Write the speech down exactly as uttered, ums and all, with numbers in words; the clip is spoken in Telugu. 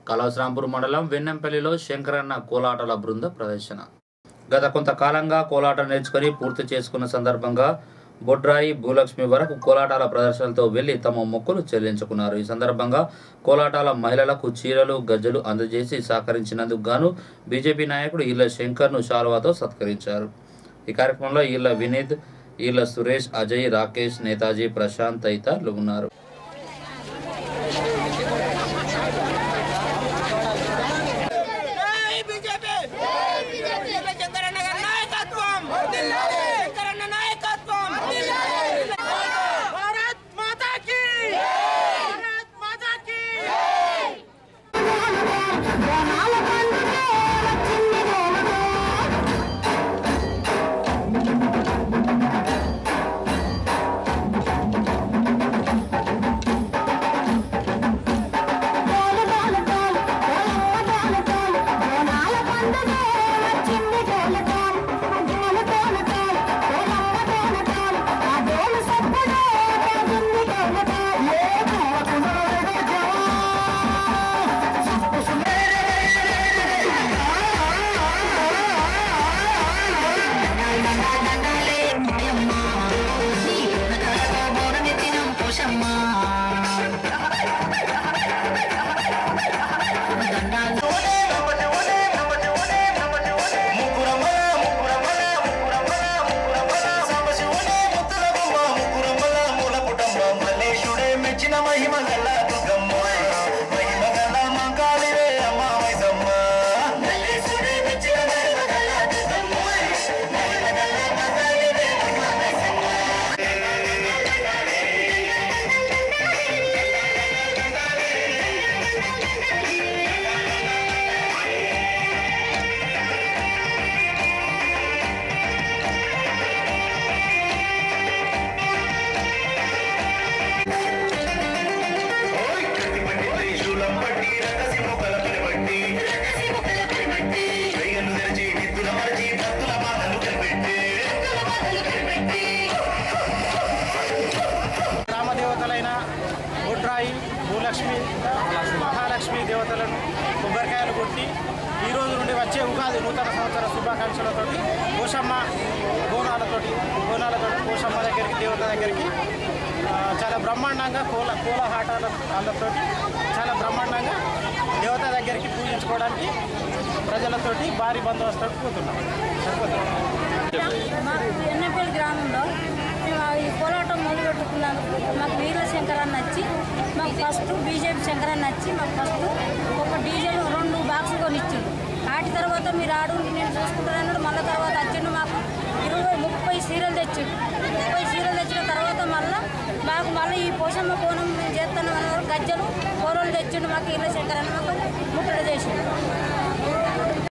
కళాశ్రాంపూర్ మండలం వెన్నెంపల్లిలో శంకరన్న కోలాటల బృంద ప్రదర్శన. గత కొంతకాలంగా కోలాట నేర్చుకుని పూర్తి చేసుకున్న సందర్భంగా బొడ్రాయి భూలక్ష్మి వరకు కోలాటాల ప్రదర్శనలతో వెళ్లి తమ మొక్కులు చెల్లించుకున్నారు. ఈ సందర్భంగా కోలాటాల మహిళలకు చీరలు గజ్జలు అందజేసి సహకరించినందుకు గాను బీజేపీ నాయకుడు ఈళ్ల శంకర్ను శాలువాతో సత్కరించారు. ఈ కార్యక్రమంలో ఈళ్ల వినీత్, ఈళ్ల సురేష్, అజయ్, రాకేష్, నేతాజీ, ప్రశాంత్ తదితరులు ఉన్నారు. బొడ్రాయి భూలక్ష్మి మహాలక్ష్మి దేవతలను కొబ్బరికాయలు కొట్టి ఈ రోజు నుండి వచ్చే ఉగాది నూతన సంవత్సర శుభాకాంక్షలతో పోషమ్మ బోనాలతోటి బోనాలతోటి పోషమ్మ దగ్గరికి దేవత దగ్గరికి చాలా బ్రహ్మాండంగా కోల కోల ఆటల వాళ్ళతోటి చాలా బ్రహ్మాండంగా దేవత దగ్గరికి పూజించుకోవడానికి ప్రజలతోటి భారీ బందోబస్తు పోతున్నాం. వెన్నెపల్లి గ్రామంలో ఈ కోలాటం మొదలు పెట్టుకున్నందుకు మాకు వీర శంకరన్న వచ్చి మాకు ఫస్ట్ బీజేపీ శంకరన్న వచ్చి మాకు ఫస్ట్ ఒక డీజేలు రెండు బాక్సులు కొనిచ్చిండు. వాటి తర్వాత మీరు ఆడు నేను చూసుకుంటానన్నాడు. మళ్ళీ తర్వాత వచ్చిండు మాకు ఇరవై ముప్పై సీరియల్ తెచ్చిండు. ముప్పై సీరియల్ తెచ్చిన తర్వాత మళ్ళీ మాకు మళ్ళీ ఈ పోషమ్మ బోనం మేము చేస్తాను అన్న గజ్జలు కూరలు తెచ్చిండు. మాకు వీర శంకరన్న మాకు ముట్టడి చేసిండు.